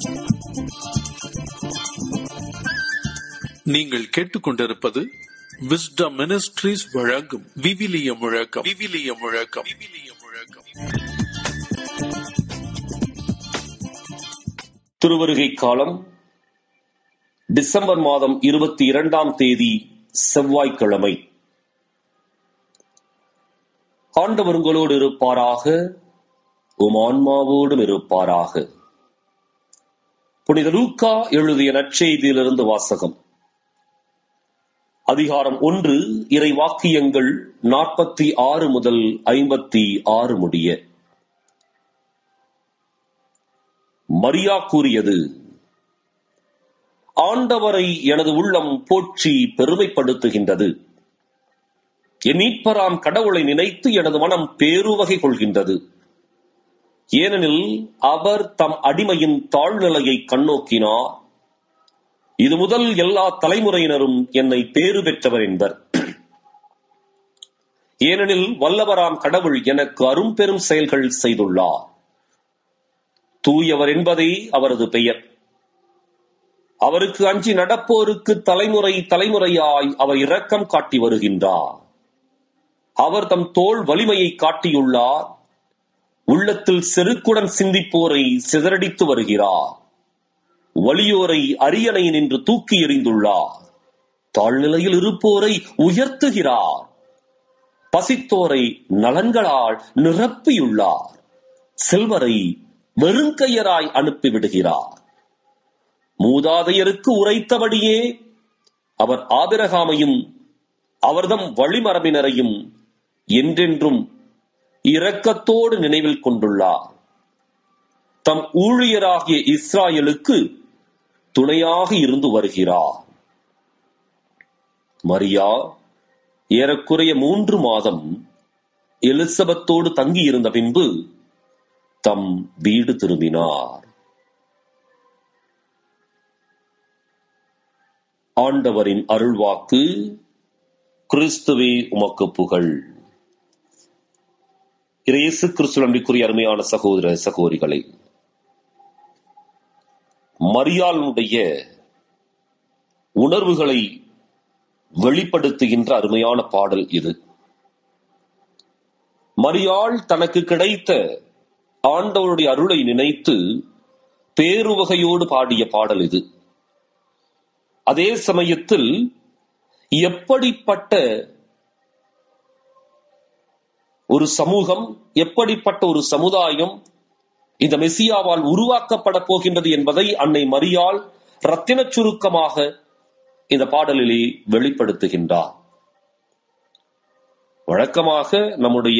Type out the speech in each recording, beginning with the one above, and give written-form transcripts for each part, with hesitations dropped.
நீங்கள் கேட்டுக்கொண்டிருப்பது wisdom ministries வழங்கும் விவிலிய முழக்கம். திருவருகை காலம் டிசம்பர் மாதம் 22ஆம் தேதி செவ்வாய்க்கிழமை. ஆண்டவர் உங்களோடு இருப்பாராக, உம் ஆன்மாவோடும் இருப்பாராக. புனித லூக்கா எழுதிய நற்செய்தியிலிருந்து வாசகம். அதிகாரம் 1, இறை வாக்கியங்கள் 46 முதல் 56 முடிய. மரியா கூறியது: ஆண்டவரை எனது உள்ளம் போற்றி பெருமைப்படுத்துகின்றது. என் மீட்பராம் கடவுளை நினைத்து எனது மனம் பேருவகை கொள்கின்றது. ஏனெனில் அவர் தம் அடிமையின் தாழ்நிலையை கண்ணோக்கினார். இது முதல் எல்லா தலைமுறையினரும் என்னை பேறு பெற்றவர் என்பர். ஏனெனில் வல்லவராம் கடவுள் எனக்கு அரும்பெரும் செயல்கள் செய்துள்ளார். தூயவர் என்பதே அவரது பெயர். அவருக்கு அஞ்சி நடப்போருக்கு தலைமுறை தலைமுறையாய் அவர் இரக்கம் காட்டி வருகின்றார். அவர் தம் தோள் வலிமையை காட்டியுள்ளார். உள்ளத்தில் செருக்குடன் சிந்திப்போரை சிதறடித்து வருகிறார். வலியோரை அரியணை நின்று தூக்கி எறிந்துள்ளார். தாழ்நிலையில் இருப்போரை உயர்த்துகிறார். பசித்தோரை நலன்களால் நிரப்பியுள்ளார். செல்வரை வெறுங்கையராய் அனுப்பிவிடுகிறார். மூதாதையருக்கு உரைத்தபடியே அவர் ஆபிரகாமையும் அவர்தம் வழிமரபினரையும் என்றென்றும் இரக்கத்தோடு நினைவில் கொண்டுள்ளார். தம் ஊழியராகிய இஸ்ராயலுக்கு துணையாக இருந்து வருகிறார். மரியா ஏறக்குறைய 3 மாதம் எலிசபெத்தோடு தங்கியிருந்த பின்பு தம் வீடு திரும்பினார். ஆண்டவரின் அருள்வாக்கு. கிறிஸ்துவே உமக்கு புகழ். இயேசு கிறிஸ்து நம்பிக்குரிய அருமையான சகோதர சகோதரிகளை, மரியாளுடைய உணர்வுகளை வெளிப்படுத்துகின்ற அருமையான பாடல் இது. மரியாள் தனக்கு கிடைத்த ஆண்டவருடைய அருளை நினைத்து பேருவகையோடு பாடிய பாடல் இது. அதே சமயத்தில் எப்படிப்பட்ட ஒரு சமூகம், எப்படிப்பட்ட ஒரு சமுதாயம் இந்த மெசியாவால் உருவாக்கப்பட போகின்றது என்பதை அன்னை மரியாள் ரத்தின சுருக்கமாக இந்த பாடலிலே வெளிப்படுத்துகின்றார். வழக்கமாக நம்முடைய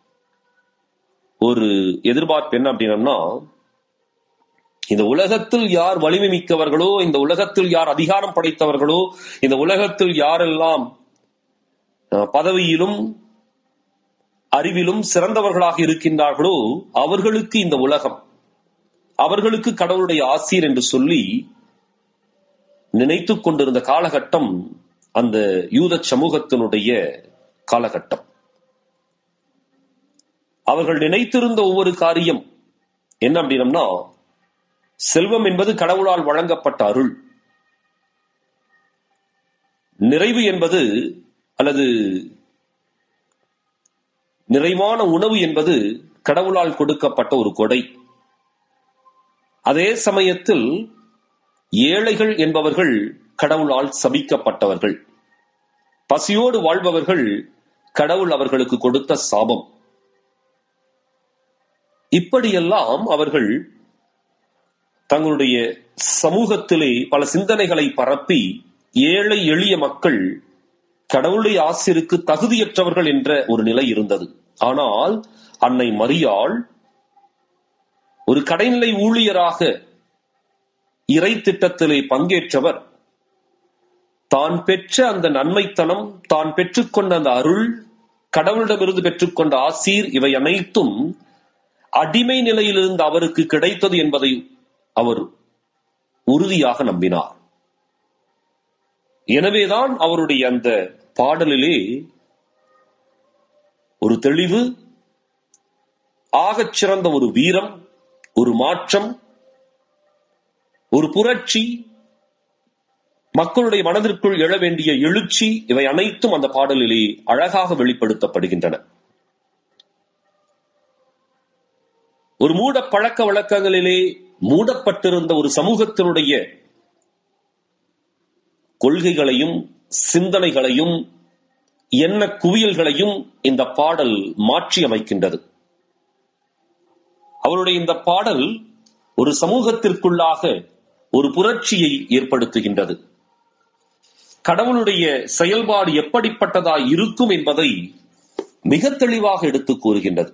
ஒரு எதிர்பார்ப்பு என்ன அப்படின்னா, இந்த உலகத்தில் யார் வலிமை மிக்கவர்களோ, இந்த உலகத்தில் யார் அதிகாரம் படைத்தவர்களோ, இந்த உலகத்தில் யாரெல்லாம் பதவியிலும் அறிவிலும் சிறந்தவர்களாக இருக்கின்றார்களோ அவர்களுக்கு இந்த உலகம், அவர்களுக்கு கடவுளுடைய ஆசீர் என்று சொல்லி நினைத்துக் கொண்டிருந்த காலகட்டம் அந்த யூத சமூகத்தினுடைய காலகட்டம். அவர்கள் நினைத்திருந்த ஒவ்வொரு காரியம் என்ன அப்படின்னா, செல்வம் என்பது கடவுளால் வழங்கப்பட்ட அருள். நிறைவு என்பது அல்லது நிறைவான உணவு என்பது கடவுளால் கொடுக்கப்பட்ட ஒரு கொடை. அதே சமயத்தில் ஏழைகள் என்பவர்கள் கடவுளால் சபிக்கப்பட்டவர்கள். பசியோடு வாழ்பவர்கள் கடவுள் அவர்களுக்கு கொடுத்த சாபம். இப்படியெல்லாம் அவர்கள் தங்களுடைய சமூகத்திலே பல சிந்தனைகளை பரப்பி ஏழை எளிய மக்கள் கடவுளுடைய ஆசிருக்கு தகுதியற்றவர்கள் என்ற ஒரு நிலை இருந்தது. ஆனால் அன்னை மரியாள் ஒரு கடைநிலை ஊழியராக இறை திட்டத்திலே பங்கேற்றவர். தான் பெற்ற அந்த நன்மைத்தனம், தான் பெற்றுக்கொண்ட அந்த அருள், கடவுளிடமிருந்து பெற்றுக்கொண்ட ஆசீர், இவை அனைத்தும் அடிமை நிலையிலிருந்து அவருக்கு கிடைத்தது என்பதை அவர் உறுதியாக நம்பினார். எனவேதான் அவருடைய அந்த பாடலிலே ஒரு தெளிவு, ஆகச் சிறந்த ஒரு வீரம், ஒரு மாற்றம், ஒரு புரட்சி, மக்களுடைய மனதிற்குள் எழ வேண்டிய எழுச்சி, இவை அனைத்தும் அந்த பாடலிலே அழகாக வெளிப்படுத்தப்படுகின்றன. ஒரு மூட பழக்க வழக்கங்களிலே மூடப்பட்டிருந்த ஒரு சமூகத்தினுடைய கொள்கைகளையும் சிந்தனைகளையும் எண்ண குவியல்களையும் இந்த பாடல் மாற்றி அமைக்கின்றது. அவருடைய இந்த பாடல் ஒரு சமூகத்திற்குள்ளாக ஒரு புரட்சியை ஏற்படுத்துகின்றது. கடவுளுடைய செயல்பாடு எப்படிப்பட்டதாய் இருக்கும் என்பதை மிக தெளிவாக எடுத்து கூறுகின்றது.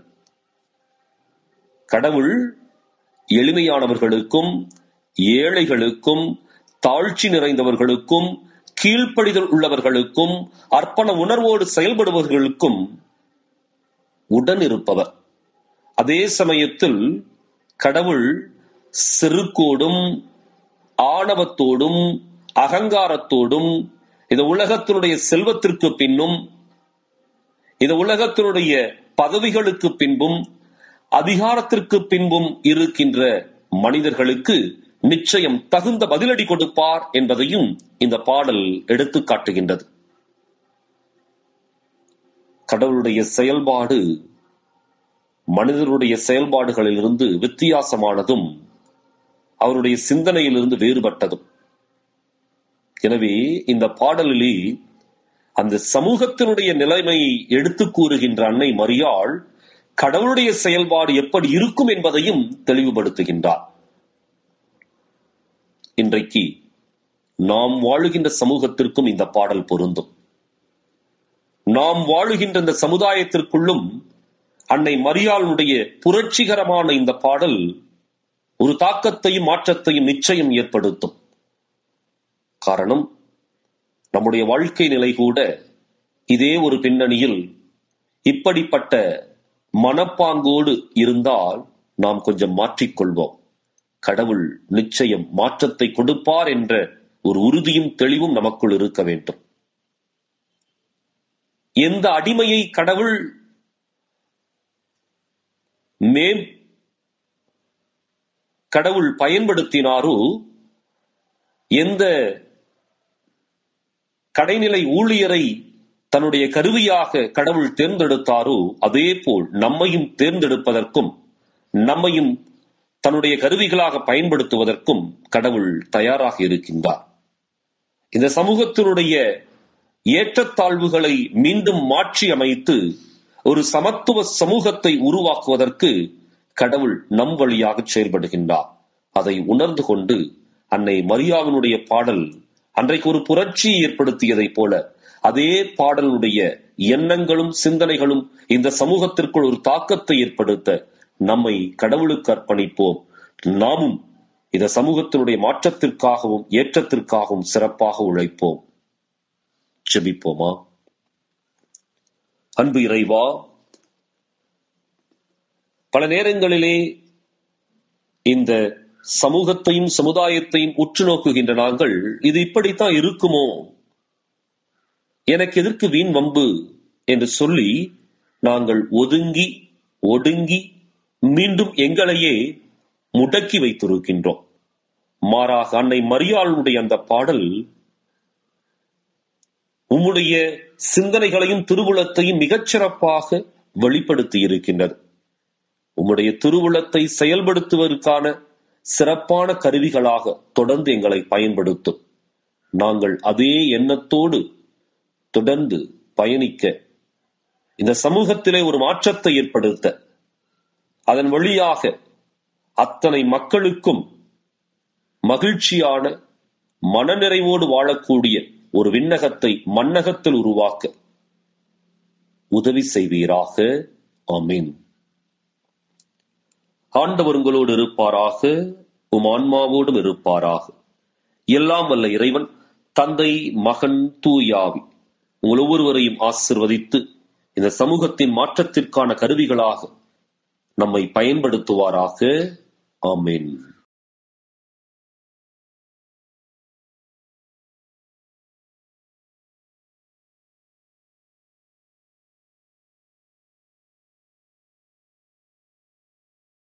கடவுள் எளிமையானவர்களுக்கும், ஏழைகளுக்கும், தாழ்ச்சி நிறைந்தவர்களுக்கும், கீழ்ப்படிதல் உள்ளவர்களுக்கும், அர்ப்பண உணர்வோடு செயல்படுபவர்களுக்கும் உடன் இருப்பவர். அதே சமயத்தில் கடவுள் செருக்கோடும், ஆணவத்தோடும், அகங்காரத்தோடும், இந்த உலகத்தினுடைய செல்வத்திற்கு பின்னும், இந்த உலகத்தினுடைய பதவிகளுக்கு பின்பும், அதிகாரத்திற்கு பின்பும் இருக்கின்ற மனிதர்களுக்கு நிச்சயம் தகுந்த பதிலடி கொடுப்பார் என்பதையும் இந்த பாடல் எடுத்து காட்டுகின்றது. கடவுளுடைய செயல்பாடு மனிதருடைய செயல்பாடுகளிலிருந்து வித்தியாசமானதும், அவருடைய சிந்தனையிலிருந்து வேறுபட்டதும். எனவே இந்த பாடலிலே அந்த சமூகத்தினுடைய நிலைமையை எடுத்து கூறுகின்ற அன்னை மரியாள் கடவுளுடைய செயல்பாடு எப்படி இருக்கும் என்பதையும் தெளிவுபடுத்துகின்றார். இன்றைக்கு நாம் வாழுகின்ற சமூகத்திற்கும் இந்த பாடல் பொருந்தும். நாம் வாழுகின்ற இந்த சமுதாயத்திற்குள்ளும் அன்னை மரியாளுடைய புரட்சிகரமான இந்த பாடல் ஒரு தாக்கத்தையும் மாற்றத்தையும் நிச்சயம் ஏற்படுத்தும். காரணம், நம்முடைய வாழ்க்கை நிலை கூட இதே ஒரு பின்னணியில் இப்படிப்பட்ட மனப்பாங்கோடு இருந்தால் நாம் கொஞ்சம் மாற்றிக்கொள்வோம். கடவுள் நிச்சயம் மாற்றத்தை கொடுப்பார் என்ற ஒரு உறுதியும் தெளிவும் நமக்குள் இருக்க வேண்டும். எந்த அடிமையை கடவுள் கடவுள் பயன்படுத்தினாரோ, எந்த கடைநிலை ஊழியரை தன்னுடைய கருவியாக கடவுள் தேர்ந்தெடுத்தாரோ, அதே போல் நம்மையும் தேர்ந்தெடுப்பதற்கும் நம்மையும் தன்னுடைய கருவிகளாக பயன்படுத்துவதற்கும் கடவுள் தயாராக இருக்கின்றார். இந்த சமூகத்தினுடைய ஏற்றத்தாழ்வுகளை மீண்டும் மாற்றி அமைத்து ஒரு சமத்துவ சமூகத்தை உருவாக்குவதற்கு கடவுள் நம் வழியாக செயல்படுகின்றார். அதை உணர்ந்து கொண்டு அன்னை மரியாவினுடைய பாடல் அன்றைக்கு ஒரு புரட்சியை ஏற்படுத்தியதைப் போல அதே பாடலுடைய எண்ணங்களும் சிந்தனைகளும் இந்த சமூகத்திற்குள் ஒரு தாக்கத்தை ஏற்படுத்த நம்மை கடவுளுக்கு அர்ப்பணிப்போம். நாமும் இந்த சமூகத்தினுடைய மாற்றத்திற்காகவும் ஏற்றத்திற்காகவும் சிறப்பாக உழைப்போம். ஜெபிப்போமா? அன்பு இறைவா, பல நேரங்களிலே இந்த சமூகத்தையும் சமுதாயத்தையும் உற்று நோக்குகின்ற நாங்கள் இது இப்படித்தான் இருக்குமோ, எனக்கு எதற்கு வீண் வம்பு என்று சொல்லி நாங்கள் ஒதுங்கி ஒடுங்கி மீண்டும் எங்களையே முடக்கி வைத்திருக்கின்றோம். மாறாக அன்னை மரியாளுடைய அந்த பாடல் உம்முடைய சிந்தனைகளையும் திருவுளத்தையும் மிகச்சிறப்பாக வெளிப்படுத்தி இருக்கின்றது. உம்முடைய திருவுளத்தை செயல்படுத்துவதற்கான சிறப்பான கருவிகளாக தொடர்ந்து எங்களை பயன்படுத்தும். நாங்கள் அதே எண்ணத்தோடு தொடர்ந்து பயணிக்க, இந்த சமூகத்திலே ஒரு மாற்றத்தை ஏற்படுத்த, அதன் வழியாக அத்தனை மக்களுக்கும் மகிழ்ச்சியான மனநிறைவோடு வாழக்கூடிய ஒரு விண்ணகத்தை மண்ணகத்தில் உருவாக்க உதவி செய்வீராக. ஆமீன். ஆண்டவர் உங்களோடு இருப்பாராக, உம் ஆன்மாவோடும் இருப்பாராக. எல்லாம் வல்ல இறைவன் தந்தை, மகன், தூயாவி உங்கள் ஒவ்வொருவரையும் ஆசிர்வதித்து இந்த சமூகத்தின் மாற்றத்திற்கான கருவிகளாக நம்மை பயன்படுத்துவாராக. ஆமீன்.